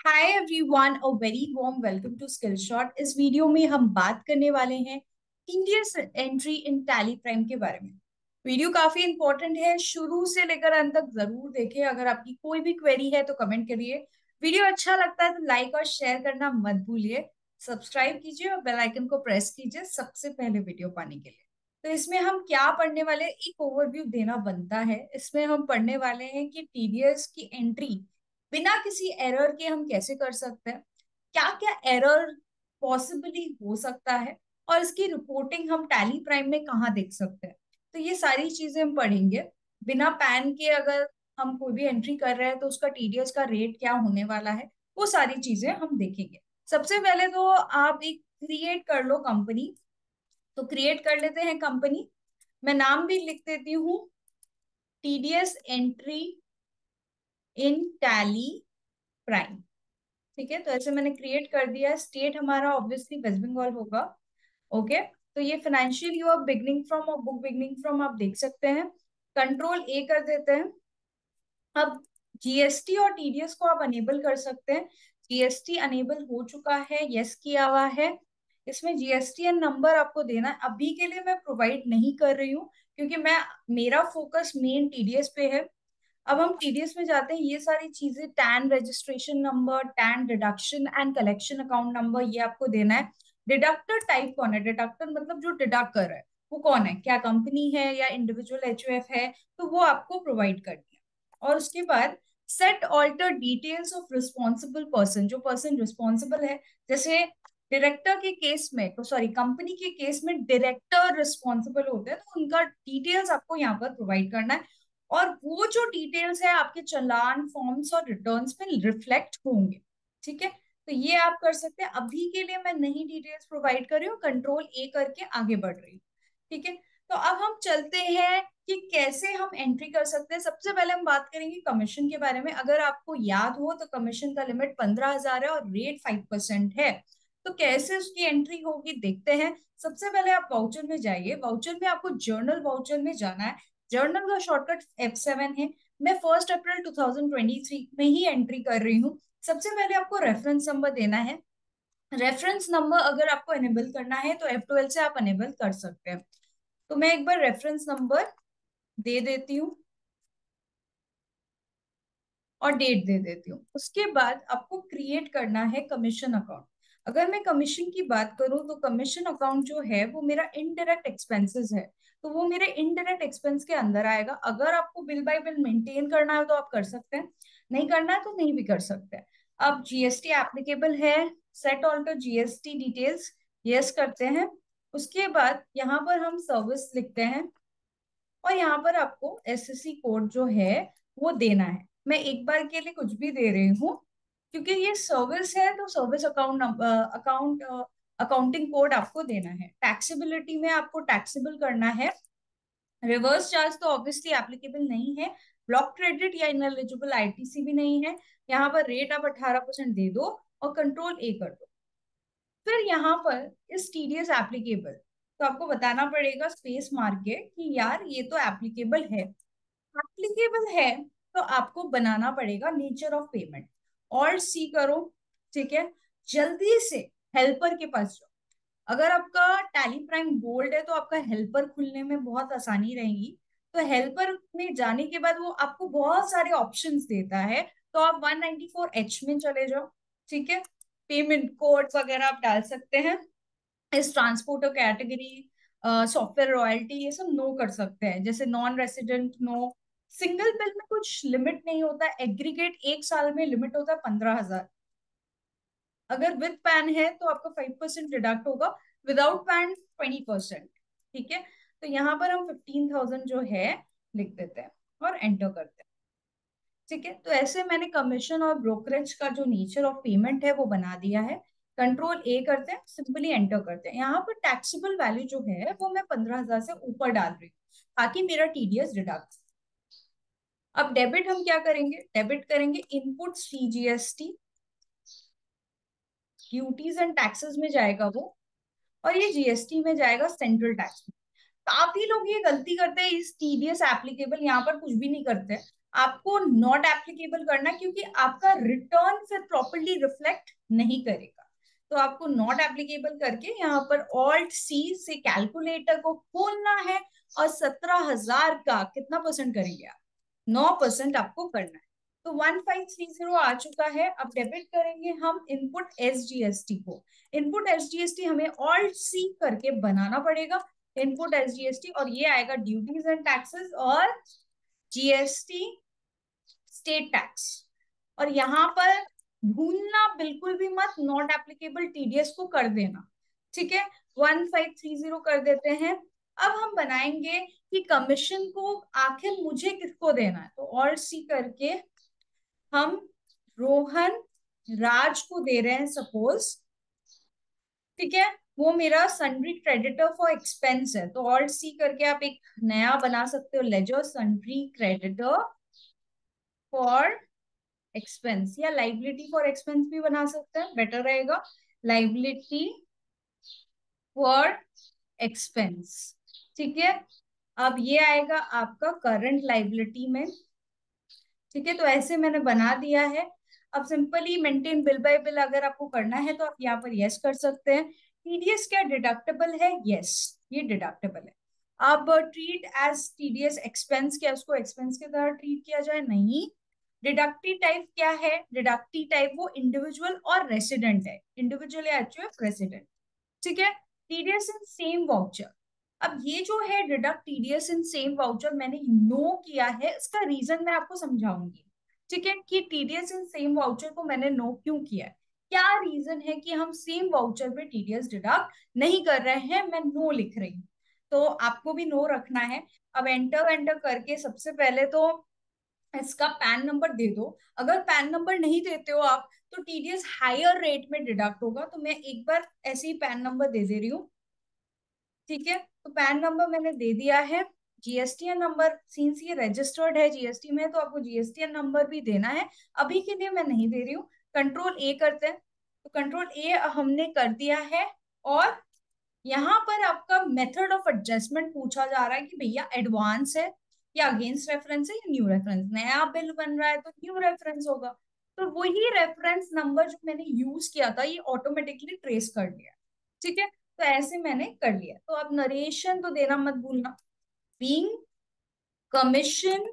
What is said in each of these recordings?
Hi everyone, a very warm welcome to Skill Shot. इस video में हम बात करने वाले हैं TDS entry in Tally Prime के बारे में। वीडियो काफी इंपॉर्टेंट है, शुरू से लेकर अंत तक जरूर देखें। अगर आपकी कोई भी क्वेरी है तो कमेंट करिए। वीडियो अच्छा लगता है तो लाइक और शेयर करना मत भूलिए। सब्सक्राइब कीजिए और बेल आइकन को प्रेस कीजिए सबसे पहले वीडियो पाने के लिए। तो इसमें हम क्या पढ़ने वाले हैं, एक ओवरव्यू देना बनता है। इसमें हम पढ़ने वाले हैं कि टीडीएस की एंट्री बिना किसी एरर के हम कैसे कर सकते हैं, क्या क्या एरर पॉसिबली हो सकता है, और इसकी रिपोर्टिंग हम टैली प्राइम में कहाँ देख सकते हैं। तो ये सारी चीजें हम पढ़ेंगे। बिना पैन के अगर हम कोई भी एंट्री कर रहे हैं तो उसका टीडीएस का रेट क्या होने वाला है, वो सारी चीजें हम देखेंगे। सबसे पहले तो आप एक क्रिएट कर लो कंपनी। तो क्रिएट कर लेते हैं कंपनी। मैं नाम भी लिख देती हूँ, TDS entry in Tally Prime. ठीक है, तो ऐसे मैंने क्रिएट कर दिया। स्टेट हमारा ऑब्वियसली वेस्ट बंगाल होगा। ओके, तो ये फाइनेंशियल ईयर बिगनिंग फ्रॉम और बुक बिगनिंग फ्रॉम आप देख सकते हैं। कंट्रोल ए कर देते हैं। अब जीएसटी और टीडीएस को आप अनेबल कर सकते हैं। जीएसटी अनेबल हो चुका है, यस किया हुआ है। इसमें जीएसटी एन नंबर आपको देना है। अभी के लिए मैं प्रोवाइड नहीं कर रही हूँ क्योंकि मेरा फोकस मेन टीडीएस पे है। अब हम टीडीएस में जाते हैं। ये सारी चीजें, TAN registration number, TAN deduction and collection account number, ये आपको देना है। डिडक्टर टाइप कौन है, डिडक्टर मतलब जो डिडक्ट कर रहा है वो कौन है, क्या कंपनी है या इंडिविजुअल एचयूएफ है, तो वो आपको प्रोवाइड करनी है। और उसके बाद set alter details of responsible person, जो पर्सन रिस्पॉन्सिबल है। जैसे डायरेक्टर के केस में, तो सॉरी कंपनी के केस में डायरेक्टर रिस्पॉन्सिबल होते हैं, तो उनका डिटेल्स आपको यहाँ पर प्रोवाइड करना है। और वो जो डिटेल्स है आपके चालान फॉर्म्स और रिटर्न्स में रिफ्लेक्ट होंगे। ठीक है, तो ये आप कर सकते हैं। अभी के लिए मैं नहीं डिटेल्स प्रोवाइड कर रही हूँ, कंट्रोल ए करके आगे बढ़ रही हूँ। ठीक है, तो अब हम चलते हैं कि कैसे हम एंट्री कर सकते हैं। सबसे पहले हम बात करेंगे कमीशन के बारे में। अगर आपको याद हो तो कमीशन का लिमिट 15,000 है और रेट 5% है। तो कैसे उसकी एंट्री होगी देखते हैं। सबसे पहले आप वाउचर में जाइए। वाउचर में आपको जर्नल वाउचर में जाना है। जर्नल का शॉर्टकट F7 है। मैं 1 अप्रैल 2023 में ही एंट्री कर रही हूँ। सबसे पहले आपको रेफरेंस नंबर देना है। रेफरेंस नंबर अगर आपको एनेबल करना है तो F12 से आप एनेबल कर सकते हैं। तो मैं एक बार रेफरेंस नंबर दे देती हूँ और डेट दे देती हूँ। उसके बाद आपको क्रिएट करना है कमीशन अकाउंट। अगर मैं कमीशन की बात करूं तो कमीशन अकाउंट जो है वो मेरा इनडायरेक्ट एक्सपेंसेस है, तो वो मेरे इनडायरेक्ट एक्सपेंस के अंदर आएगा। अगर आपको बिल बाय बिल मेंटेन करना है तो आप कर सकते हैं, नहीं करना है तो नहीं भी कर सकते हैं। अब जीएसटी एप्लीकेबल है, set alter GST details, yes करते हैं। उसके बाद यहाँ पर हम सर्विस लिखते हैं और यहाँ पर आपको एसएससी कोड जो है वो देना है। मैं एक बार के लिए कुछ भी दे रही हूँ क्योंकि ये सर्विस है, तो सर्विस अकाउंट अकाउंटिंग कोड आपको देना है। टैक्सेबिलिटी में आपको टैक्सेबल करना है। रिवर्स चार्ज तो ऑब्वियसली एप्लीकेबल नहीं है। ब्लॉक क्रेडिट या इनएलिजिबल आईटीसी भी नहीं है। यहाँ पर रेट आप 18% दे दो और कंट्रोल ए कर दो। फिर यहाँ पर इस टीडीएस एप्लीकेबल, तो आपको बताना पड़ेगा स्पेस मार के कि यार ये तो एप्लीकेबल है। एप्लीकेबल है तो आपको बनाना पड़ेगा नेचर ऑफ पेमेंट, और सी करो। ठीक है, जल्दी से हेल्पर के पास जाओ। अगर आपका टैली प्राइम गोल्ड है तो आपका हेल्पर खुलने में बहुत आसानी रहेगी। तो हेल्पर में जाने के बाद वो आपको बहुत सारे ऑप्शंस देता है। तो आप 194H में चले जाओ। ठीक है, पेमेंट कोड वगैरह आप डाल सकते हैं। इस ट्रांसपोर्टर कैटेगरी, सॉफ्टवेयर रॉयल्टी, ये सब नो कर सकते हैं। जैसे non resident no. Single bill में कुछ लिमिट नहीं होता। एग्रीगेट एक साल में लिमिट होता है 15,000। अगर विद पैन है तो आपका 5% डिडक्ट होगा, विदाउट पैन 20%। ठीक है, तो यहाँ पर हम 15,000 जो है लिख देते हैं और एंटर करते हैं। ठीक है, तो ऐसे मैंने कमीशन और ब्रोकरेज का जो नेचर ऑफ पेमेंट है वो बना दिया है। कंट्रोल ए करते हैं, सिंपली एंटर करते हैं। यहाँ पर टैक्सेबल वैल्यू जो है वो मैं 15,000 से ऊपर डाल रही हूँ ताकि मेरा टीडीएस डिडक्ट। अब डेबिट हम क्या करेंगे, डेबिट करेंगे input CGST, duties and taxes में जाएगा वो, और ये जीएसटी में जाएगा सेंट्रल टैक्स में। काफी लोग ये गलती करते हैं, इस टीडीएस एप्लीकेबल यहाँ पर कुछ भी नहीं करते। आपको नॉट एप्लीकेबल करना, क्योंकि आपका रिटर्न फिर प्रॉपरली रिफ्लेक्ट नहीं करेगा। तो आपको नॉट एप्लीकेबल करके यहाँ पर ऑल्ट सी से कैलकुलेटर को खोलना है और 17,000 का कितना परसेंट करेंगे आप? 9% आपको करना है। तो 1530 आ चुका है। अब डेबिट करेंगे हम इनपुट एसजीएसटी को। इनपुट एसजीएसटी हमें ऑल्ट सी करके बनाना पड़ेगा, इनपुट एसजीएसटी, और ये आएगा ड्यूटीज एंड टैक्सेस और जीएसटी स्टेट टैक्स। और यहाँ पर भूलना बिल्कुल भी मत, नॉट एप्लीकेबल टीडीएस को कर देना। ठीक है, 1530 कर देते हैं। अब हम बनाएंगे कि कमीशन को आखिर मुझे किसको देना है, तो ऑल्ट सी करके हम रोहन राज को दे रहे हैं सपोज। ठीक है, वो मेरा सन्ड्री क्रेडिटर फॉर एक्सपेंस है, तो ऑल्ट सी करके आप एक नया बना सकते हो ledger, sundry creditor for expense, या लाइबिलिटी फॉर एक्सपेंस भी बना सकते हैं, बेटर रहेगा, लाइबिलिटी फॉर एक्सपेंस। ठीक है, अब ये आएगा आपका करंट लाइबिलिटी में। ठीक है, तो ऐसे मैंने बना दिया है। अब simply maintain bill by bill अगर आपको करना है तो आप यहाँ पर यस कर सकते हैं। टीडीएस क्या डिडक्टेबल है? यस, ये डिडक्टेबल है। अब ट्रीट एज टीडीएस एक्सपेंस, क्या उसको एक्सपेंस की तरह ट्रीट किया जाए? नहीं। डिडक्टिव टाइप क्या है? डिडक्टिव टाइप वो इंडिविजुअल और रेसिडेंट है, इंडिविजुअल या एचयूएफ रेसिडेंट। ठीक है, टीडीएस इन सेम वाउचर। अब ये जो है deduct TDS in same voucher मैंने नो किया है, इसका रीजन मैं आपको समझाऊंगी। ठीक है, कि टीडीएस इन सेम वाउचर को मैंने नो क्यों किया है, क्या रीजन है कि हम सेम वाउचर पे टीडीएस डिडक्ट नहीं कर रहे हैं, मैं नो लिख रही हूँ। तो आपको भी नो रखना है। अब एंटर एंटर करके सबसे पहले तो इसका पैन नंबर दे दो। अगर पैन नंबर नहीं देते हो आप तो टीडीएस हायर रेट में डिडक्ट होगा। तो मैं एक बार ऐसे ही पैन नंबर दे रही हूँ। ठीक है, तो पैन नंबर मैंने दे दिया है। जीएसटीएन नंबर, सिंस ये रजिस्टर्ड है जीएसटी में तो आपको जीएसटीएन नंबर भी देना है। अभी के लिए मैं नहीं दे रही हूँ। कंट्रोल ए करते हैं, तो कंट्रोल ए हमने कर दिया है। और यहाँ पर आपका मेथड ऑफ एडजस्टमेंट पूछा जा रहा है कि भैया एडवांस है या अगेंस्ट रेफरेंस है या न्यू रेफरेंस। नया बिल बन रहा है तो न्यू रेफरेंस होगा। तो वही रेफरेंस नंबर जो मैंने यूज किया था ये ऑटोमेटिकली ट्रेस कर लिया। ठीक है, तो ऐसे मैंने कर लिया। तो अब नरेशन तो देना मत भूलना, being commission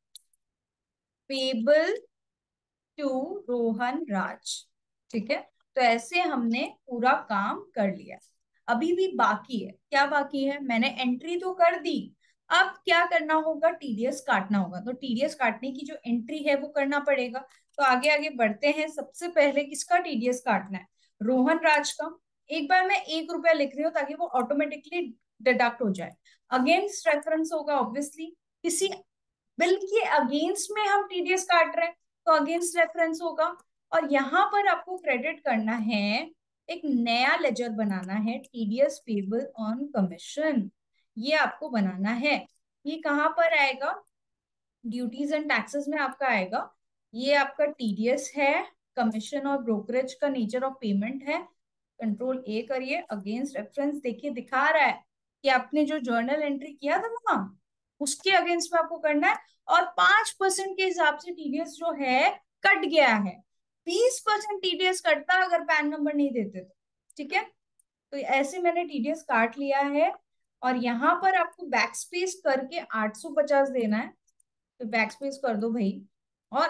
payable to Rohan Raj. ठीक है, तो ऐसे हमने पूरा काम कर लिया। अभी भी बाकी है, क्या बाकी है? मैंने एंट्री तो कर दी, अब क्या करना होगा? टीडीएस काटना होगा। तो टीडीएस काटने की जो एंट्री है वो करना पड़ेगा। तो आगे आगे बढ़ते हैं। सबसे पहले किसका टीडीएस काटना है? रोहन राज का। एक बार मैं 1 रुपया लिख रही हूँ ताकि वो ऑटोमेटिकली डिडक्ट हो जाए। अगेंस्ट रेफरेंस होगा ऑब्वियसली, किसी बिल के अगेंस्ट में हम टीडीएस काट रहे हैं तो अगेंस्ट रेफरेंस होगा। और यहाँ पर आपको क्रेडिट करना है, एक नया लेजर बनाना है, टीडीएस पेबल ऑन कमीशन। ये आपको बनाना है। ये कहाँ पर आएगा? ड्यूटीज एंड टैक्सेस में आपका आएगा। ये आपका टीडीएस है, कमीशन और ब्रोकरेज का नेचर ऑफ पेमेंट है। कंट्रोल ए करिए, अगेंस्ट रेफरेंस देखिए दिखा रहा है कि आपने जो जर्नल एंट्री किया था ना उसके अगेंस्ट में आपको करना है। और 5% के हिसाब से टीडीएस जो है कट गया है। 20% टीडीएस कटता अगर पैन नंबर नहीं देते तो। ठीक है, तो ऐसे मैंने टीडीएस काट लिया है। और यहाँ पर आपको बैक स्पेस करके 850 देना है। तो बैक स्पेस कर दो भाई, और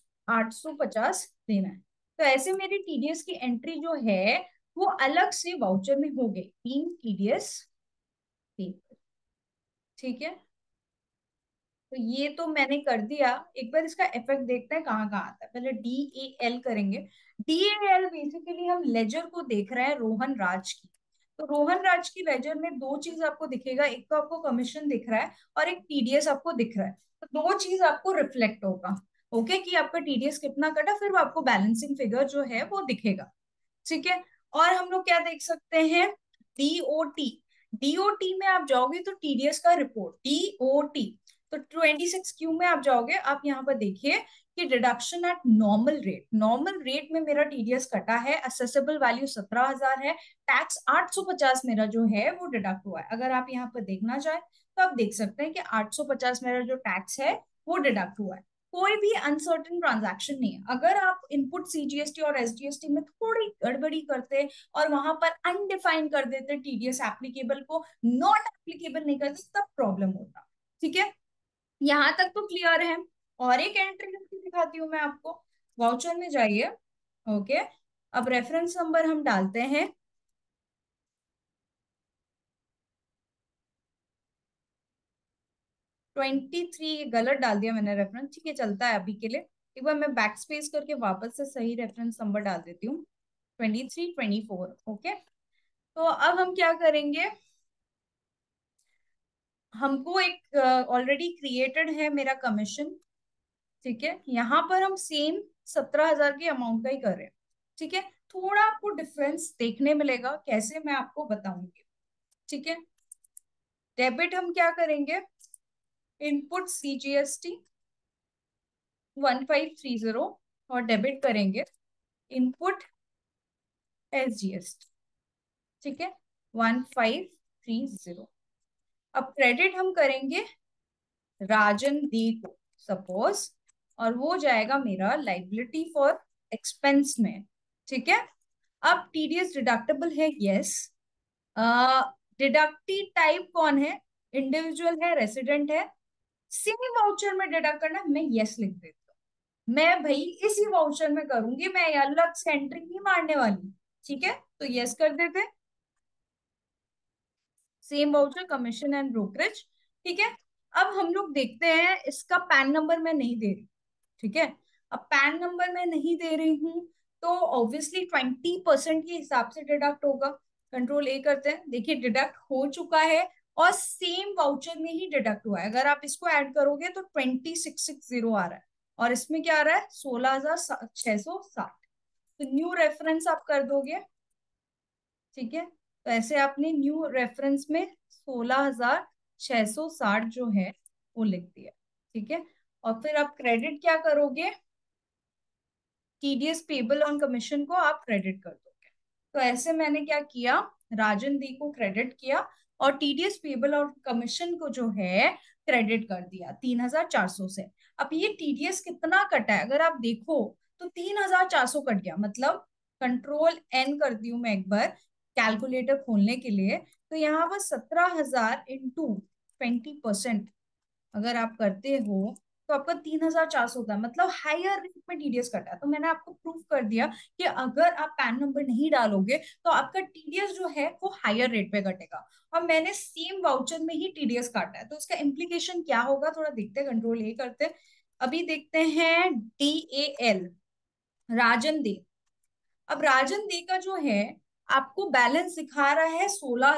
850 देना है। तो ऐसे मेरी टीडीएस की एंट्री जो है वो अलग से वाउचर में हो गई, बीइंग टीडीएस पेपर। ठीक है, तो ये तो मैंने कर दिया। एक बार इसका इफेक्ट देखते हैं कहाँ कहाँ आता है। पहले DAL करेंगे। DAL बेसिकली हम लेजर को देख रहे हैं रोहन राज की। तो रोहन राज की लेजर में दो चीज आपको दिखेगा, एक तो आपको कमीशन दिख रहा है और एक टीडीएस आपको दिख रहा है। तो दो चीज आपको रिफ्लेक्ट होगा, ओके, कि आपका टीडीएस कितना कटा, फिर वो आपको बैलेंसिंग फिगर जो है वो दिखेगा। ठीक है, और हम लोग क्या देख सकते हैं? डीओटी। डीओटी में आप जाओगे तो टीडीएस का रिपोर्ट डीओटी। तो 26Q में आप जाओगे, आप यहाँ पर देखिए कि deduction at normal rate. Normal rate में मेरा टीडीएस कटा है, असेसेबल वैल्यू 17,000 है, टैक्स 850 मेरा जो है वो डिडक्ट हुआ है। अगर आप यहाँ पर देखना चाहें तो आप देख सकते हैं कि 850 मेरा जो टैक्स है वो डिडक्ट हुआ है। कोई भी अनसर्टेन ट्रांजैक्शन नहीं है। अगर आप इनपुट सीजीएसटी और एसजीएसटी में थोड़ी गड़बड़ी करते और वहां पर अनडिफाइन कर देते टीडीएस एप्लीकेबल को नॉट एप्लीकेबल नहीं करते, तब प्रॉब्लम होता। ठीक है, यहां तक तो क्लियर है। और एक एंट्री करके दिखाती हूँ मैं आपको। वाउचर में जाइए। ओके, अब रेफरेंस नंबर हम डालते हैं 23। गलत डाल दिया मैंने रेफरेंस, ठीक है चलता है अभी के लिए। एक बार मैं बैक स्पेस करके वापस से सही रेफरेंस नंबर डाल देती हूँ, 2324। ओके, तो अब हम क्या करेंगे, हमको एक ऑलरेडी क्रिएटेड है मेरा कमीशन। ठीक है, यहाँ पर हम सेम 17,000 के अमाउंट का ही कर रहे हैं। ठीक है, थोड़ा आपको डिफरेंस देखने मिलेगा, कैसे मैं आपको बताऊंगी। ठीक है, डेबिट हम क्या करेंगे, इनपुट सीजीएसटी 1530 और डेबिट करेंगे इनपुट एसजीएसटी। ठीक है, 1530। अब क्रेडिट हम करेंगे राजन दी को सपोज, और वो जाएगा मेरा लाइबिलिटी फॉर एक्सपेंस में। ठीक है, अब टीडीएस डिडक्टेबल है, यस। डिडक्टी टाइप कौन है, इंडिविजुअल है, रेसिडेंट है, सेम वाउचर में डिडक्ट करना है, मैं यस लिख देती हूँ। मैं भाई इसी वाउचर में करूंगी, मैं अलग से एंट्री नहीं मारने वाली। ठीक है, तो यस कर देते, same voucher commission and brokerage. ठीक है, अब हम लोग देखते हैं, इसका पैन नंबर मैं नहीं दे रही। ठीक है, अब पैन नंबर मैं नहीं दे रही हूँ, तो ऑब्वियसली 20% के हिसाब से डिडक्ट होगा। कंट्रोल ए करते हैं, देखिए डिडक्ट हो चुका है और सेम वाउचर में ही डिडक्ट हुआ है। अगर आप इसको ऐड करोगे तो 2660 आ रहा है, और इसमें क्या आ रहा है, 16,660। तो न्यू रेफरेंस आप कर दोगे। ठीक है, तो ऐसे आपने न्यू रेफरेंस में 16,660 जो है वो लिख दिया। ठीक है, और फिर आप क्रेडिट क्या करोगे, टीडीएस पेबल ऑन कमीशन को आप क्रेडिट कर दोगे। तो ऐसे मैंने क्या किया, राजन दी को क्रेडिट किया और टीडीएस पेबल और कमीशन को जो है क्रेडिट कर दिया 3,400 से। अब ये टीडीएस कितना कटा है अगर आप देखो, तो 3,400 कट गया। मतलब कंट्रोल एन करती हूँ मैं एक बार कैलकुलेटर खोलने के लिए, तो यहाँ पर 17,000 इंटू 20% अगर आप करते हो तो आपका 3,400 होता है। मतलब हायर रेट में टीडीएस कटा है। तो मैंने आपको प्रूफ कर दिया कि अगर आप पैन नंबर नहीं डालोगे तो आपका टीडीएस जो है वो हायर रेट पे कटेगा। और मैंने सेम वाउचर में ही टीडीएस काटा है, तो इसका इम्प्लीकेशन क्या होगा थोड़ा देखते हैं, कंट्रोल ए करते हैं। अभी देखते हैं DAL, राजन दे। अब राजन दे का जो है आपको बैलेंस दिखा रहा है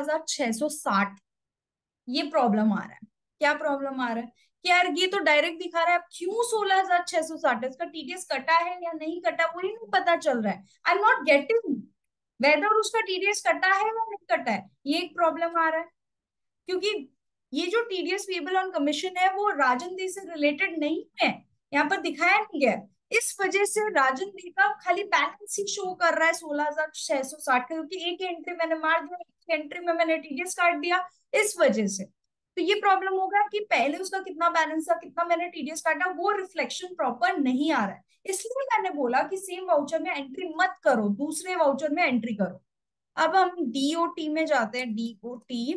16,660। ये प्रॉब्लम आ रहा है। क्या प्रॉब्लम आ रहा है कि यार ये तो डायरेक्ट दिखा रहा है, अब क्यों 16,660, इसका टीडीएस कटा है या नहीं कटा वही नहीं पता चल रहा है। I am not getting whether उसका टीडीएस कटा है या नहीं कटा है, ये एक प्रॉब्लम आ रहा है। क्योंकि ये जो टीडीएस पेबल ऑन कमीशन है वो राजन दे से रिलेटेड नहीं है, यहाँ पर दिखाया नहीं गया। इस वजह से राजन दे का खाली बैलेंस ही शो कर रहा है 16,660 का, क्योंकि एक एंट्री मैंने मार दिया, एक एंट्री में मैंने टीडीएस काट दिया, इस वजह से। तो ये प्रॉब्लम होगा कि पहले उसका कितना बैलेंस था, कितना मैंने टीडीएस काटा, वो रिफ्लेक्शन प्रॉपर नहीं आ रहा है। इसलिए मैंने बोला कि सेम वाउचर में एंट्री मत करो, दूसरे वाउचर में एंट्री करो। अब हम डीओटी में जाते हैं, डीओटी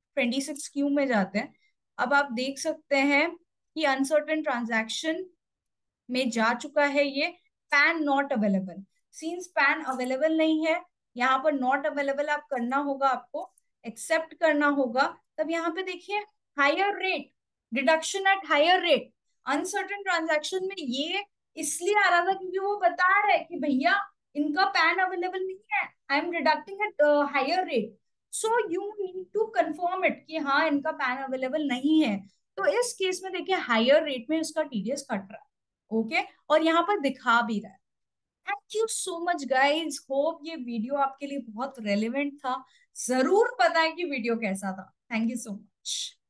26Q में जाते हैं। अब आप देख सकते हैं कि अनसर्टेन ट्रांजैक्शन में जा चुका है ये, PAN not available. Since PAN available नहीं है, यहाँ पर नॉट अवेलेबल आप करना होगा, आपको एक्सेप्ट करना होगा। तब यहाँ पे देखिए higher rate, deduction at higher rate. Uncertain transaction में ये इसलिए आ रहा था क्योंकि वो बता रहा है कि भैया इनका पैन अवेलेबल नहीं है, I am deducting at higher rate, so you need to confirm it कि हाँ इनका पैन अवेलेबल नहीं है। तो इस केस में देखिए हायर रेट में उसका टीडीएस कट रहा है। ओके, और यहाँ पर दिखा भी रहा है। Thank you so much guys, hope ये वीडियो आपके लिए बहुत रेलेवेंट था। जरूर बताएं कि वीडियो कैसा था। Thank you so much.